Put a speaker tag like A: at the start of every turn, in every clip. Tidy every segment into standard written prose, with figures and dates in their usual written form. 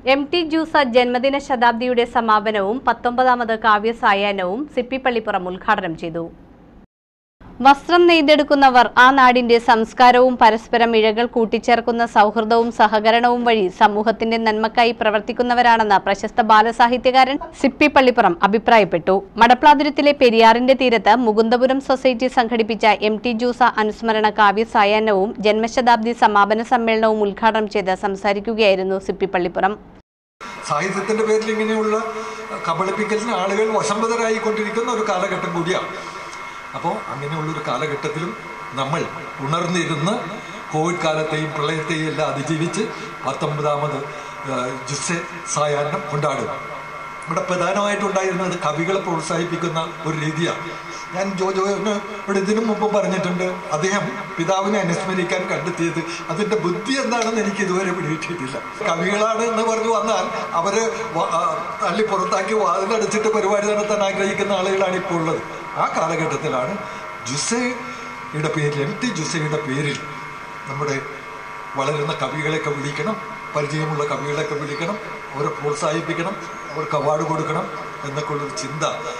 A: എം.ടി. ജൂസ ജന്മദിന ശതാബ്ദിയുടെ സമാപനവും 19ാമത് കാവ്യസായാഹ്നവും സിപ്പി പള്ളിപ്പുറം ഉദ്ഘാടനം ചെയ്തു. വസ്ത്രം നെയ്തെടുക്കുന്നവർ ആ നാടിന്റെ സംസ്കാരവും പരസ്പരം ഇഴകൾ കൂട്ടിച്ചേർക്കുന്ന സൗഹൃദവും സഹകരണവും വഴി സമൂഹത്തിന്റെ നന്മക്കായി പ്രവർത്തിക്കുന്നവരാണെന്ന് പ്രശസ്ത ബാലസാഹിത്യകാരൻ സിപ്പി പള്ളിപ്പുറം അഭിപ്രായപ്പെട്ടു. മടപ്ലാതുരത്തിലെ പെരിയാറിന്റെ തീരത്ത് മുകുന്ദപുരം സൊസൈറ്റി സംഘടിപ്പിച്ച എം.ടി. ജൂസ അനുസ്മരണ കാവ്യസായാഹ്നവും ജന്മശതാബ്ദി സമാപന സമ്മേളനവും ഉദ്ഘാടനം ചെയ്ത് സംസാരിക്കുകയായിരുന്നു സിപ്പി പള്ളിപ്പുറം.
B: സാഹിത്യത്തിന്റെ പേരിൽ ഇങ്ങനെയുള്ള കബളിപ്പിക്കലിന് ആളുകൾ വശംവദരായിക്കൊണ്ടിരിക്കുന്ന ഒരു കാലഘട്ടം കൂടിയാണ്. അപ്പോൾ അങ്ങനെയുള്ളൊരു കാലഘട്ടത്തിലും നമ്മൾ ഉണർന്നിരുന്ന് കോവിഡ് കാലത്തെയും പ്രളയത്തെയും എല്ലാം അതിജീവിച്ച് 19ാമത് ജൂസ സായാഹ്നം കൊണ്ടാടും. ഇവിടെ പ്രധാനമായിട്ടുണ്ടായിരുന്നത് കവികളെ പ്രോത്സാഹിപ്പിക്കുന്ന ഒരു രീതിയാണ്. ഞാൻ ഇവിടെ ഇതിനു മുമ്പ് പറഞ്ഞിട്ടുണ്ട്, അദ്ദേഹം പിതാവിനെ അനുസ്മരിക്കാൻ കണ്ടെത്തിയത് അതിൻ്റെ ബുദ്ധി എന്താണെന്ന് എനിക്ക് ഇതുവരെ പിടികിട്ടിയിട്ടില്ല. കവികളാണ് എന്ന് പറഞ്ഞു വന്നാൽ അവരെ തള്ളി പുറത്താക്കി വാതിലടച്ചിട്ട് പരിപാടി നടത്താൻ ആഗ്രഹിക്കുന്ന ആളുകളാണ് ഇപ്പോൾ ഉള്ളത്. ആ കാലഘട്ടത്തിലാണ് ജൂസയുടെ പേരിൽ, എം.ടി. ജൂസയുടെ പേരിൽ നമ്മുടെ വളരുന്ന കവികളെയൊക്കെ വിളിക്കണം, പരിചയമുള്ള കവികളെയൊക്കെ വിളിക്കണം, അവരെ പ്രോത്സാഹിപ്പിക്കണം, അവർക്ക് അവാർഡ് കൊടുക്കണം എന്നൊക്കെയുള്ളൊരു ചിന്ത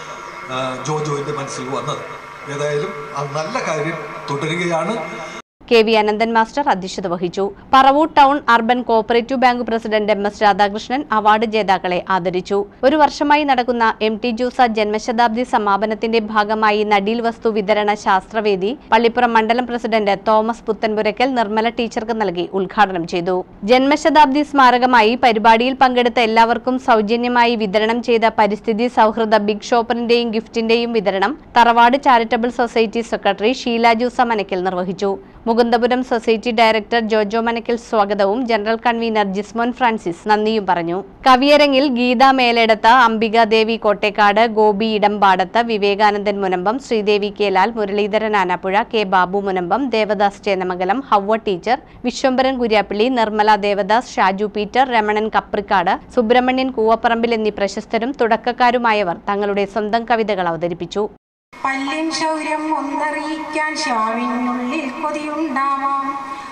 B: ജോജോയുടെ മനസ്സിൽ വന്നത്. ഏതായാലും ആ നല്ല കാര്യം തുടരുകയാണ്.
A: കെ.വി. അനന്തൻ മാസ്റ്റർ അധ്യക്ഷത വഹിച്ചു. Paravur town urban cooperative bank president MS. Radhakrishnan award ജേതാക്കളെ ആദരിച്ചു. ഒരു വർഷമായി നടക്കുന്ന എം.ടി. ജൂസ ജന്മശതാബ്ദി സമാപനത്തിന്റെ ഭാഗമായി നടീൽ വസ്തു വിതരണ ശാസ്ത്രവേദി പള്ളിപ്പുറം മണ്ഡലം പ്രസിഡന്റ് തോമസ് പുത്തൻപുരയ്ക്കൽ നിർമ്മല ടീച്ചർക്ക് നൽകി ഉദ്ഘാടനം ചെയ്തു. ജന്മശതാബ്ദി സ്മാരകമായി പരിപാടിയിൽ പങ്കെടുത്ത എല്ലാവർക്കും സൗജന്യമായി വിതരണം ചെയ്ത പരിസ്ഥിതി സൗഹൃദ ബിഗ് ഷോപ്പറിന്റെയും ഗിഫ്റ്റിന്റെയും വിതരണം Tharavad charitable society secretary Sheela Joosa Manakkal നിർവഹിച്ചു. മുകുന്ദപുരം സൊസൈറ്റി ഡയറക്ടർ ജോജോ മനക്കൽ സ്വാഗതവും ജനറൽ കൺവീനർ ജിസ്മോൻ ഫ്രാൻസിസ് നന്ദിയും പറഞ്ഞു. കവിയരങ്ങിൽ Geetha Meledath, Ambikadevi Kottekkad, Gopi Idampadath, Vivekanandan Munambam, Sreedevi Kelal, Muraleedharan Anappuzha, K Babu Munambam, Devadas Chennamangalam, Havva teacher, Vishwambharan Kuriappally, Nirmala Devadas, Shaju Peter, Ramanan Kaprikkad, Subramanian Koovapparambil എന്നീ പ്രശസ്തരും തുടക്കക്കാരുമായവർ തങ്ങളുടെ സ്വന്തം കവിതകൾ അവതരിപ്പിച്ചു.
C: പല്ലിൻ ശൗര്യം ഒന്നറിയിക്കാൻ ശാവിനുള്ളിൽ കൊതിയുണ്ടാവാം,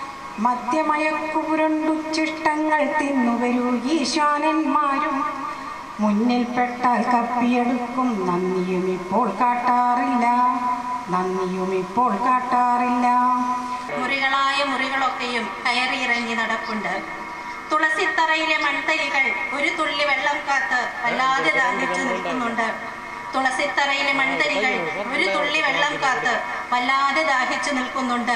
C: മദ്യമയക്കുപുരണ്ടുച്ചിഷ്ടങ്ങൾ തിന്നുവരൂ ഈശാനന്മാരും, മുന്നിൽപ്പെട്ടാൽ കപ്പിയെടുക്കും നന്ദിയും ഇപ്പോൾ കാട്ടാറില്ല,
D: മുറികളായ മുറികളൊക്കെയും കയറിയിറങ്ങി നടപ്പുണ്ട്. തുളസിത്തറയിലെ മൺതരികൾ ഒരു തുള്ളി വെള്ളം കാത്ത് വല്ലാതെ ദാഹിച്ചു നിൽക്കുന്നുണ്ട്. തുളസിത്തറയിലെ മൺതരികൾ ഒരു തുള്ളി വെള്ളം കാത്ത് വല്ലാതെ ദാഹിച്ചു നിൽക്കുന്നുണ്ട്.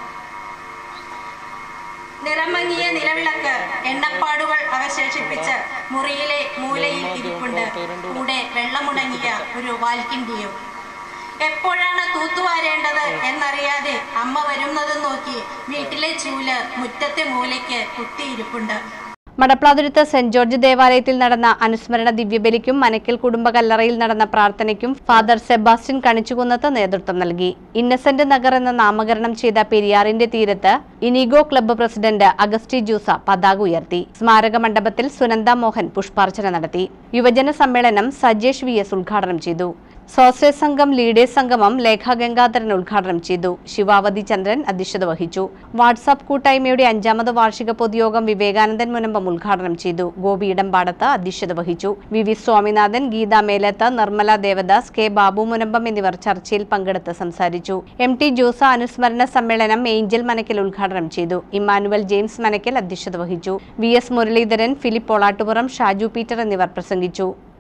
D: നിറമങ്ങിയ നിലവിളക്ക് എണ്ണപ്പാടുകൾ അവശേഷിപ്പിച്ച് മുറിയിലെ മൂലയിൽ ഇരിപ്പുണ്ട്. കൂടെ വെള്ളമുണങ്ങിയ ഒരു വാൽക്കിണ്ടിയും. എപ്പോഴാണ് തൂത്തുവാരേണ്ടത് എന്നറിയാതെ അമ്മ വരുന്നത് നോക്കി വീട്ടിലെ ചൂല് മുറ്റത്തെ മൂലയ്ക്ക് കുത്തിയിരിപ്പുണ്ട്.
A: മടപ്ലാതുരത്ത് സെന്റ് ജോർജ് ദേവാലയത്തിൽ നടന്ന അനുസ്മരണ ദിവ്യബലിക്കും മനക്കൽ കുടുംബ കല്ലറയിൽ നടന്ന പ്രാർത്ഥനയ്ക്കും ഫാദർ സെബാസ്റ്റ്യൻ കണിച്ചുകുന്നത്ത് നേതൃത്വം നൽകി. ഇന്നസെന്റ് നഗർ എന്ന നാമകരണം ചെയ്ത പെരിയാറിന്റെ തീരത്ത് Inigo club president Augusty Joosa പതാക ഉയർത്തി. സ്മാരക മണ്ഡപത്തിൽ സുനന്ദ മോഹൻ പുഷ്പാർച്ചന നടത്തി. യുവജന സമ്മേളനം സജേഷ് വി.എസ്. ഉദ്ഘാടനം ചെയ്തു. സ്വാശ്രയ സംഘം ലീഡേഴ്സ് സംഗമം ലേഖ ഗംഗാധരൻ ഉദ്ഘാടനം ചെയ്തു. ശിവാവതി ചന്ദ്രൻ അധ്യക്ഷത വഹിച്ചു. വാട്സാപ്പ് കൂട്ടായ്മയുടെ 5ാമത് വാർഷിക പൊതുയോഗം വിവേകാനന്ദൻ മുനമ്പം ഉദ്ഘാടനം ചെയ്തു. ഗോപി ഇടമ്പാടത്ത് അധ്യക്ഷത വഹിച്ചു. വി.വി. സ്വാമിനാഥൻ, ഗീത മേലത്ത്, നിർമ്മല ദേവദാസ്, കെ ബാബു മുനമ്പം എന്നിവർ ചർച്ചയിൽ പങ്കെടുത്ത് സംസാരിച്ചു. എം.ടി. ജൂസ അനുസ്മരണ സമ്മേളനം ഏഞ്ചൽ മനക്കൽ ഉദ്ഘാടനം ചെയ്തു. ഇമ്മാനുവൽ ജെയിംസ് മനക്കൽ അധ്യക്ഷത വഹിച്ചു. VS. Muraleedharan, Philip Olattupuram, Shaju Peter എന്നിവർ പ്രസംഗിച്ചു.